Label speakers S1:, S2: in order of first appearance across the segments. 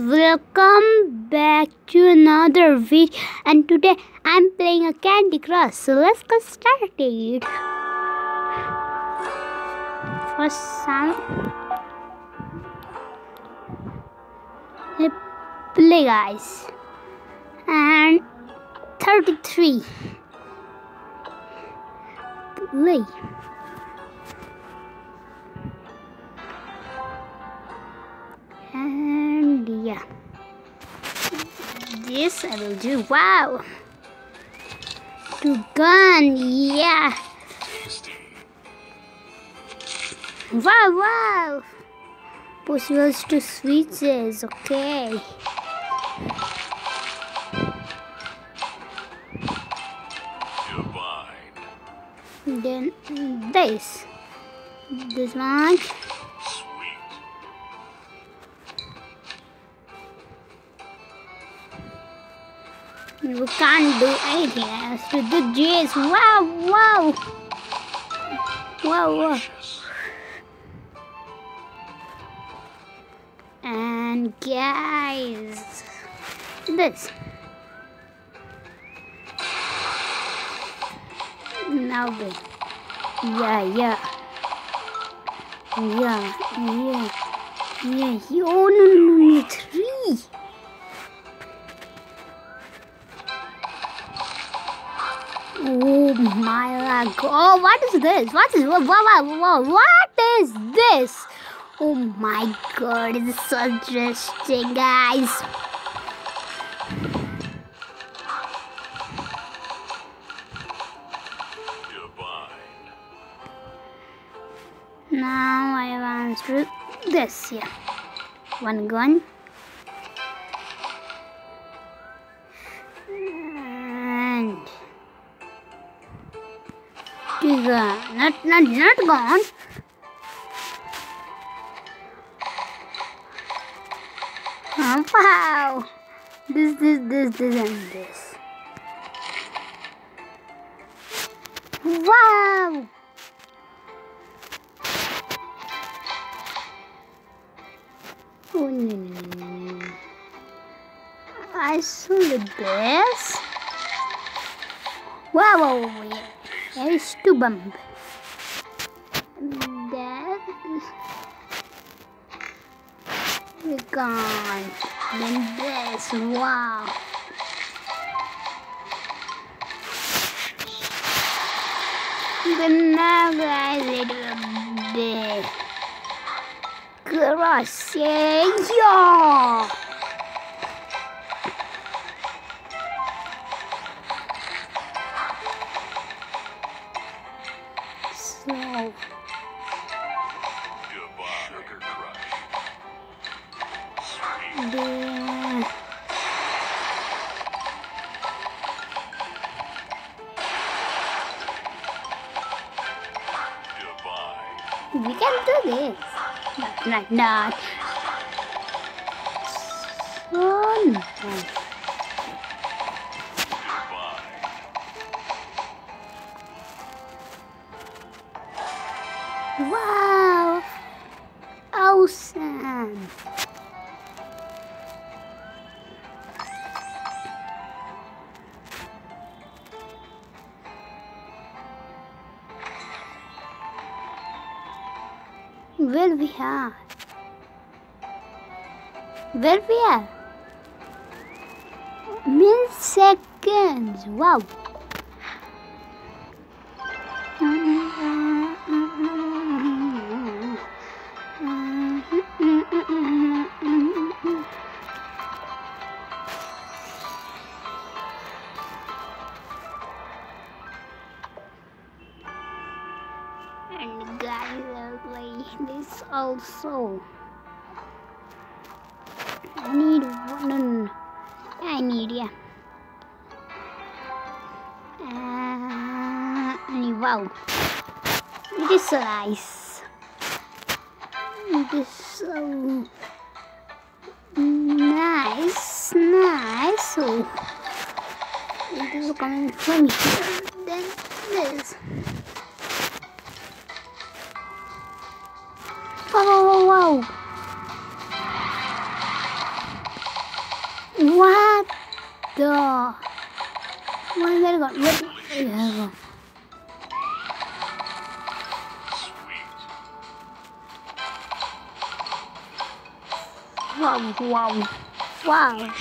S1: welcome back to another video, and today I'm playing a Candy Crush. So let's get started. First sound, play guys, and 33 play. And yeah, this I will do. Wow, to gun, yeah. Wow. Possibles to switches, okay. Then this one. We can't do anything else to the J's. Wow. And guys, this. Now good. Yeah. Oh no, 3. Oh my god! Oh, what is this? What is this? Oh my god! It's so interesting, guys. Now I want to do this. Yeah, one gun. And two gun. Not gone. Oh, wow. This and this. Wow. Oh no. I saw this. Wow, yeah. There is 2 bump. That we gone. Then this. Wow. Then now guys, it will be cross. Yeah. So we can do this. Not. So nice. Wow. Awesome. Where we are? Milliseconds. Wow. And guys, I'll play this also. I need one. Yeah. Wow. It is so nice. It is so nice. So it is coming from here. Then this. Wow. What the? One very good. Yeah. Wow, wow, wow.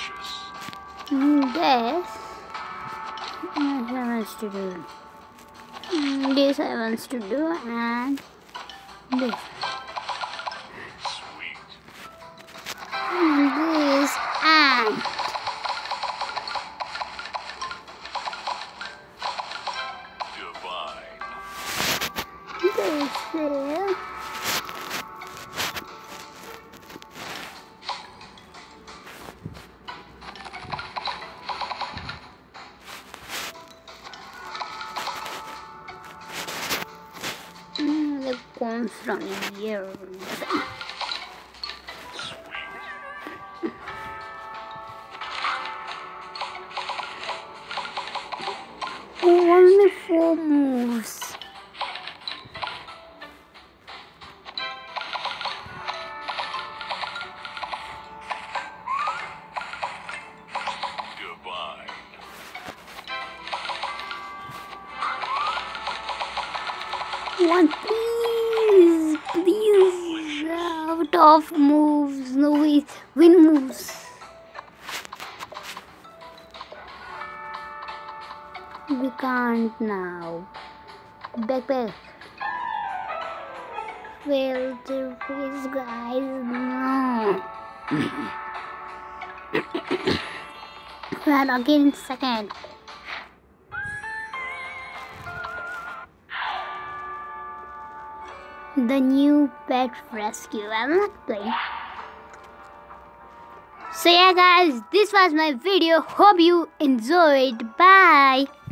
S1: This I wants to do. This I wants to do, and this. This and this is. It comes from here. Only 4 moves. One, please, please, out of moves, no win moves. We can't now. Back. Fail to face, guys. No. Well, again, second. The new pet rescue. I'm not playing. So yeah guys, this was my video. Hope you enjoyed. Bye.